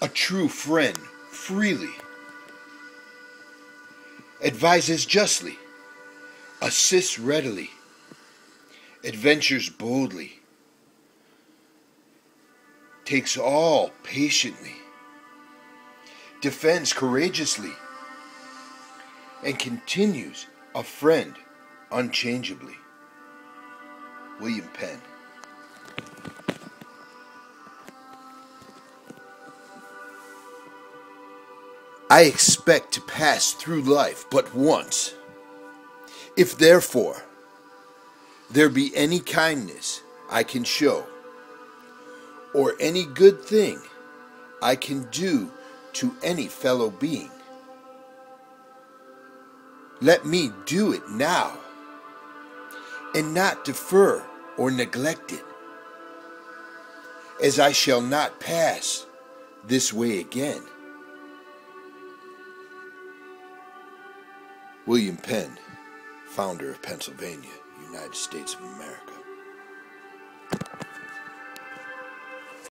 A true friend freely advises justly, assists readily, adventures boldly, takes all patiently, defends courageously, and continues a friend unchangeably. William Penn. I expect to pass through life but once. If therefore there be any kindness I can show, or any good thing I can do to any fellow being, let me do it now, and not defer or neglect it, as I shall not pass this way again. William Penn, founder of Pennsylvania, United States of America.